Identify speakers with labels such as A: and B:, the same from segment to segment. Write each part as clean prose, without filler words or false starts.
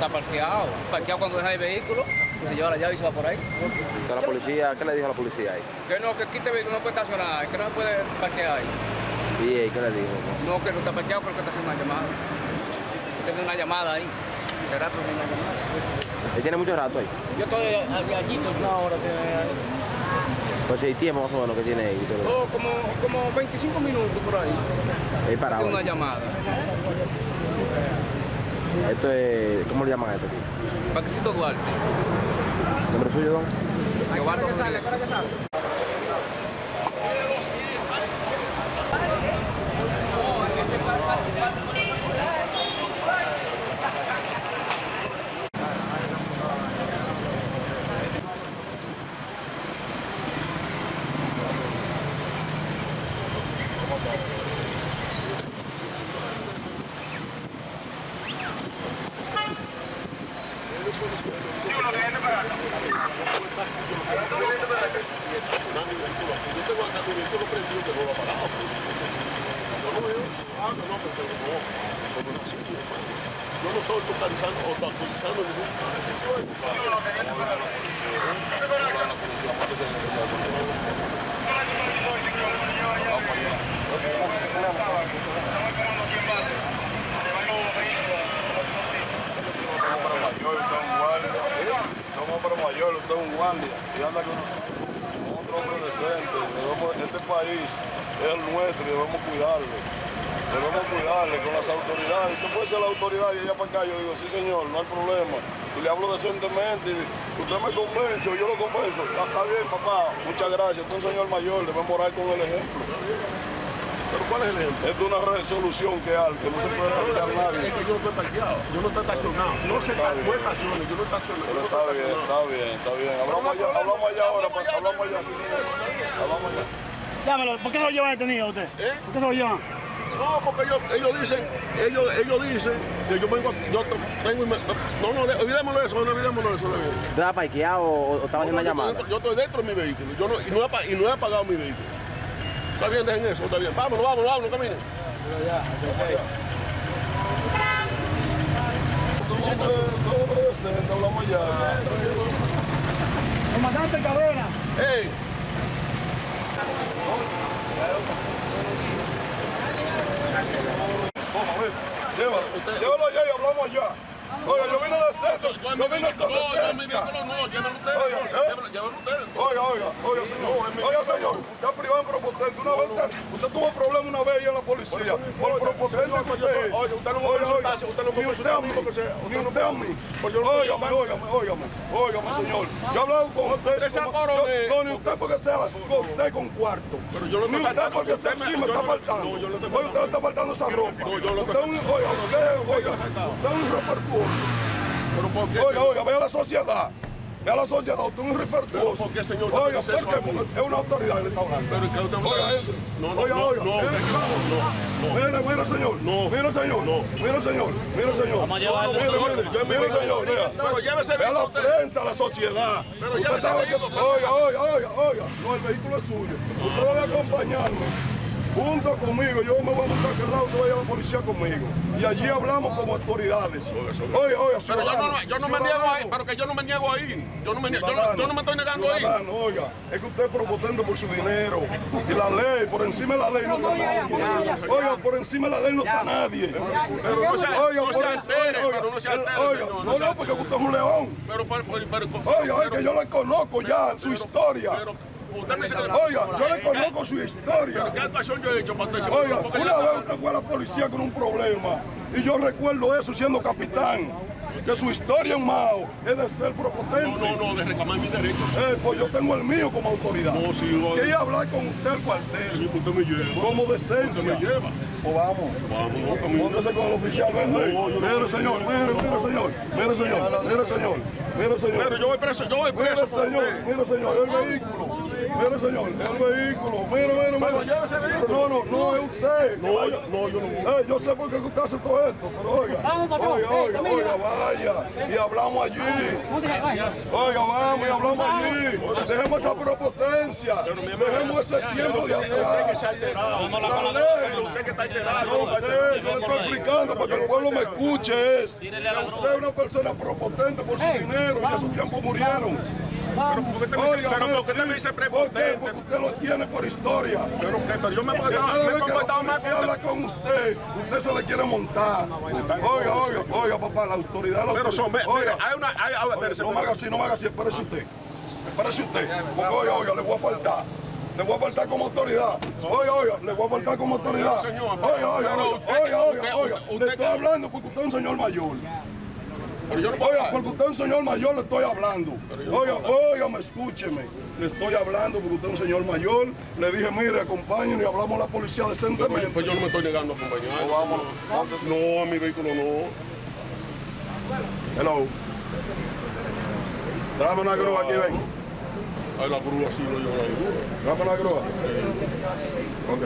A: está parqueado. Parqueado cuando deja el vehículo, se lleva la llave y se va por ahí.
B: Entonces, la policía, ¿qué le dijo a la policía ahí?
A: Que no, que quite el vehículo, no puede estacionar, que no se puede parquear ahí.
B: ¿Y qué le dijo?
A: No, que no está parqueado, pero que está haciendo una llamada. Tiene una llamada ahí. Hace rato tiene una llamada.
B: ¿Él tiene mucho rato ahí?
A: Yo estoy allí, una hora tiene ahí.
B: Pues el tiempo más o menos que tiene ahí.
A: Oh, como 25 minutos por ahí.
B: Ahí parado.
A: Haciendo una llamada.
B: Esto es, ¿cómo le llaman a esto aquí?
A: Parquecito Duarte.
B: ¿Nombre suyo, don?
A: Giovanni Rodríguez.
C: Yo no estoy totalizando o totalizando
D: Somos para mayor, usted es un guardia y anda con otro hombre decente. Este país es el nuestro y debemos cuidarlo. Debemos cuidarle con las autoridades. Usted puede ser la autoridad y ella para acá. Yo digo, sí señor, no hay problema. Y le hablo decentemente y usted me convence o yo lo convenzo. Está bien, papá, muchas gracias. Usted es un señor mayor, debemos orar con el ejemplo.
C: ¿Pero cuál es el ejemplo?
D: Esto es una resolución que hay, que no se puede parquear nadie.
C: Es que yo no estoy parqueado, yo no estoy estacionado. No se estacione, yo no estacionado.
D: Pero está bien. Hablamos allá ahora, hablamos allá, sí señor. Hablamos allá.
E: Llámelo, ¿por qué se lo llevan detenido a usted? ¿Por qué se lo llevan?
C: No, porque ellos dicen que yo vengo, yo tengo, no, olvidémoslo de eso,
B: ¿Usted estaba parqueado o estaba haciendo una llamada?
C: Yo estoy dentro de mi vehículo, y no he apagado mi vehículo. Está bien, dejen eso, está bien. Vámonos, caminen.
D: Hablamos allá.
E: Comandante Cabrera.
C: ¡Ey!
D: Llévalo allá y hablamos allá. Oiga, yo vine del centro. Yo vine con decencia. Oiga, señor. Usted es privado en propotente. Usted tuvo problemas una vez ahí en la policía. Por propotente que usted es.
C: Oye, usted no me puede insultar, usted no me puede insultar a mí porque sea.
D: Óigame, señor. Yo he hablado con usted. No, ni usted porque sea usted con cuarto.
C: Pero yo no
D: ni usted porque usted sí me está faltando. Oye, usted le está faltando esa ropa. Usted es un irrespetuoso.
C: ¿Pero por qué?
D: Oiga, vea la sociedad. Vea la sociedad, usted es un irrespetuoso.
C: ¿Por qué, señor?
D: Oiga, ¿por qué? Porque es una autoridad que le está hablando.
C: Pero que usted
D: Oiga, entre. Mira, señor. Vamos a llevarlo. Mira, señor.
C: Pero llévese
D: vea la prensa, la sociedad.
C: Pero
D: usted sabe que... Oiga. No, el vehículo es suyo. Usted debe acompañarme. Junto conmigo, yo me voy a montar aquel lado, usted vaya a la policía conmigo. Y allí hablamos como autoridades. Oiga,
C: pero yo no me niego ahí, pero que yo no me niego ahí. Yo no me estoy negando ahí.
D: Oiga, es que usted es propotente por su dinero. Y la ley, por encima de la ley no está nadie. Oiga, por encima de la ley no está nadie.
C: Pero no se altere, pero no se altere, señor.
D: No, porque usted es un león. Oiga, que yo le conozco ya su historia. Oiga, yo le conozco su historia.
C: ¿Qué actuación yo he hecho para usted?
D: Oiga, una vez usted fue a la policía con un problema y yo recuerdo eso siendo capitán, que su historia en Mao es de ser propotente.
C: No, de reclamar mis derechos.
D: Pues yo tengo el mío como autoridad.
C: No, sí, oiga.
D: Quería hablar con usted al cuartel.
C: Sí, usted me lleva.
D: Como decencia.
C: Usted me lleva.
D: Pues vamos. Póngase con el oficial. Mire, señor.
C: Pero yo voy preso,
D: Mire, señor, el vehículo.
C: Mire, señor, el vehículo. Mire. No, es usted. No, yo no. Yo sé por qué usted hace todo esto, pero oiga, vaya. Y hablamos allí. Oiga, vamos y hablamos allí. Dejemos esa prepotencia. Dejemos ese tiempo de atrás.
D: Usted que se ha alterado.
C: La ley.
D: Usted que está alterado.
C: Yo le estoy explicando para que el pueblo me escuche. Es que usted es una persona prepotente por su dinero y a su tiempo murieron.
D: Pero ¿por qué te me dice prepotente?
C: Porque usted lo tiene por historia.
D: Pero yo me he
C: Cada
D: comportado
C: vez que
D: más
C: se habla con usted se le quiere montar. Oiga, papá, la autoridad...
D: Pero son, mire, hay una...
C: No me haga así, espérese usted. Porque oiga, le voy a faltar. Le voy a faltar como autoridad. Oiga, le voy a faltar como autoridad. Oiga, le estoy hablando porque usted es un señor mayor. Oiga, porque usted es un señor mayor, le estoy hablando. Oiga, escúcheme. Le estoy hablando porque usted es un señor mayor. Le dije, mire, acompáñenme y hablamos a la policía decentemente.
D: Pues yo no me estoy negando a acompañar. Vámonos. No, a mi vehículo no.
C: Hello. Tráeme una grúa aquí, ven.
D: Ay, la grúa sí lo llevo la grúa.
C: Tráeme una grúa. Ok.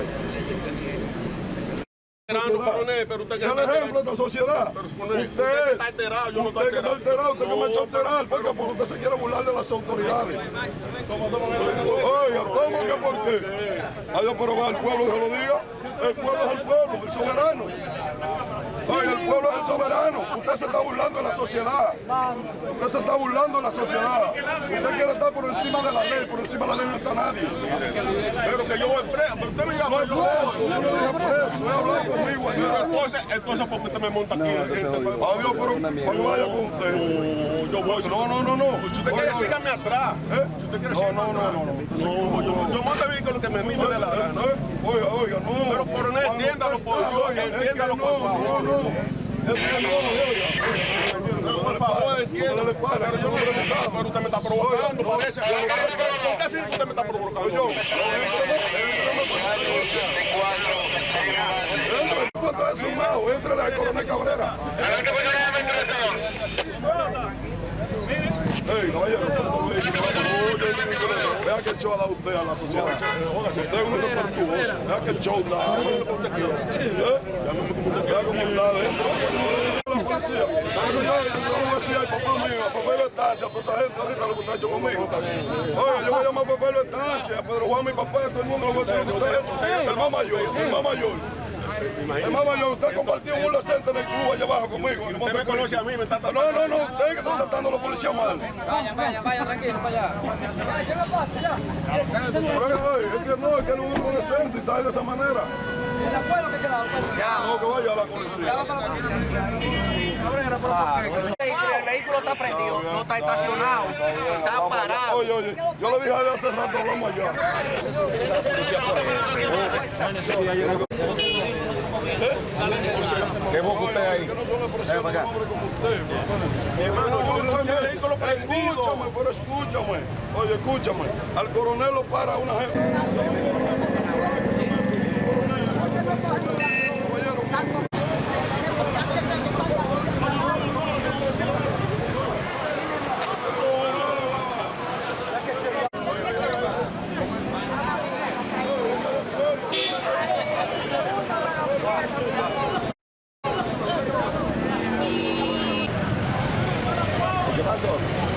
D: Pero usted que
C: es el ejemplo de esta sociedad.
D: usted está alterado, yo no estoy alterado.
C: Usted que me ha hecho alterar, porque usted se quiere burlar de las autoridades. Oiga, ¿cómo que por qué? Adiós, pero va, el pueblo se lo diga. El pueblo es el pueblo, el soberano. Oiga, el pueblo es el soberano. Usted se está burlando de la sociedad. Usted se está burlando de la sociedad. Usted quiere estar por encima de la ley. Por encima de la ley no está nadie.
D: Pero que yo voy preso. Pero usted me llama.
C: No es preso, yo no dije preso. He hablado conmigo allá.
D: Entonces, ¿por qué usted me monta aquí?
C: Adiós, pero cuando vaya con usted.
D: Yo voy.
C: No.
D: Si usted quiere, sígame atrás. Si usted quiere, sígame atrás. No. Yo monto el vehículo que me mime de la gana.
C: Oiga, no.
D: Pero coronel, entiéndalo por Dios. Entiéndalo por favor.
C: Es que no,
D: por favor, entiéndalo. Pero usted me está provocando, parece. ¿Con qué fin usted me está provocando?
C: ¿Cuánto es sumado? Entre al coronel Cabrera. Ey, caballero, vea qué show da usted a la sociedad. Usted es un respetuoso. Vea qué show da. Vea cómo está dentro. La policía. Yo le voy a decir al papá mío, a Papá Betancia, a toda esa gente ahorita lo que está hecho conmigo. Oiga, yo voy a llamar a Papá Betancia, a Pedro Juan, mi papá, a todo el mundo le voy a decir lo que usted ha hecho. El más mayor. El más mayor, usted compartió un adolescente en el club allá abajo conmigo.
D: Usted me conoce a mí, me está tratando.
C: No, usted que está tratando a los policías mal.
E: Vaya, tranquilo, para allá.
C: Es que no, es que él es un hombre decente y está ahí de esa manera.
E: ¿El acuerdo que quedaba?
C: No, que vaya a la policía.
E: El vehículo está prendido, no está estacionado, está parado.
C: Oye, yo le dije a él hace rato, hablamos allá.
B: ¿Qué boca usted ahí?
C: Ven para acá. Hermano, yo no tengo el vehículo prendido. Escúchame. Oye, escúchame. Al coronel lo para una gente. ¿Qué pasó?